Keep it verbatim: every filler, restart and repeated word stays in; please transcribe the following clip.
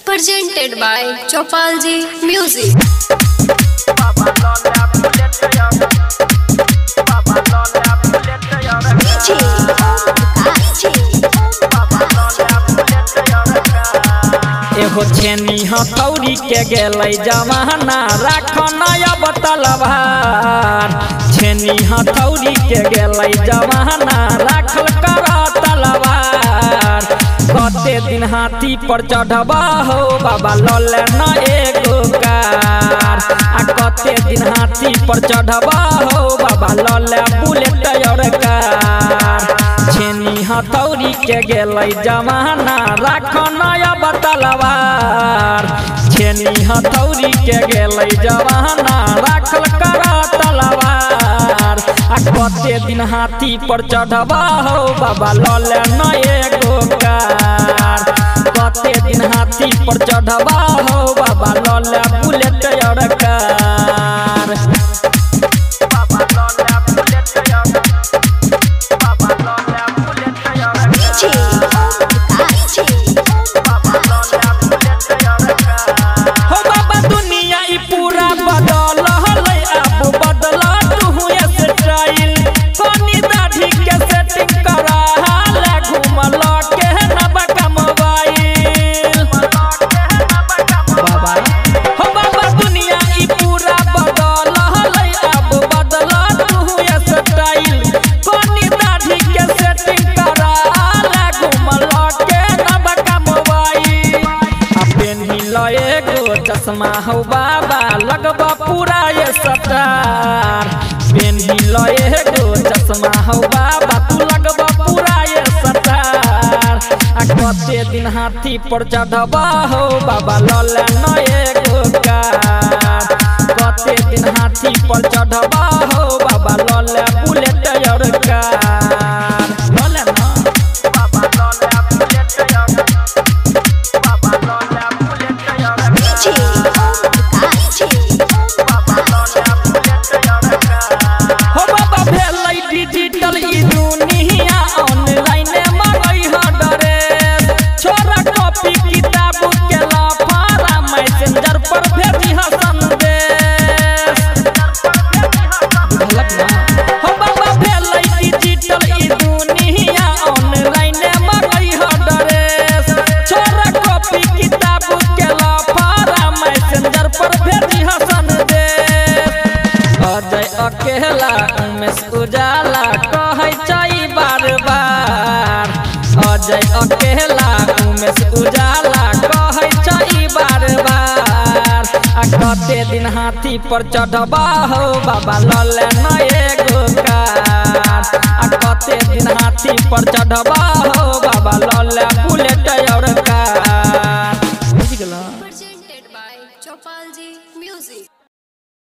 Presented by Chopalji Music. एहो छेनी हथौड़ी के गेलै जमाना राखन अब तलवार। छेनी हथौड़ी के गेलै जमाना राखल कर तलवार। कते दिन हाथी पर चढ़बा हो बाबा लले न एगो कार। आ कते दिन हाथी पर चढ़बा हो बाबा लले बुलेट और कार। छेनी हथौड़ी के गेलै जमाना राखन अब तलवार। छेनी हथौड़ी के गेलै जमाना राखल कर तलवार। आ कते दिन हाथी पर चढ़बा हो बाबा लले न एगो कार। कते दिन हाथी पर चढ़बा हो बाबा लले बुलेट और कार। चश्मा हो बाबा लगबा पूरा ये सटार। पेन्ही लए गो चश्मा हो बाबा तू लगबा पूरा ये सटार। आ कते दिन हाथी पर चढ़बा हो बाबा लले न एगो कार। कते दिन हाथी पर चढ़बा हो बाबा लले बुलेट और कार। लले न डिजिटल ई दुनिया ऑनलाइन मंगई ह ड्रेस। छोरा कॉपी किताब के लफारा मैसेंजर पर भेजी ह संदेश। हो बाबा भेलै डिजिटल ई दुनिया ऑनलाइन मंगई ह ड्रेस। छोरा कॉपी किताब के लफारा मैसेंजर पर भेजी ह संदेश। अजय अकेला उमेश उजाला कहै छै बार बार। अजय अकेला उमेश उजाला कहै छै बार बार। आ कते दिन हाथी पर चढ़बा हो बाबा लले न एगो कार। आ कते दिन हाथी पर चढ़बा हो बाबा लले बुलेट और कार। Presented by Chopalji Music.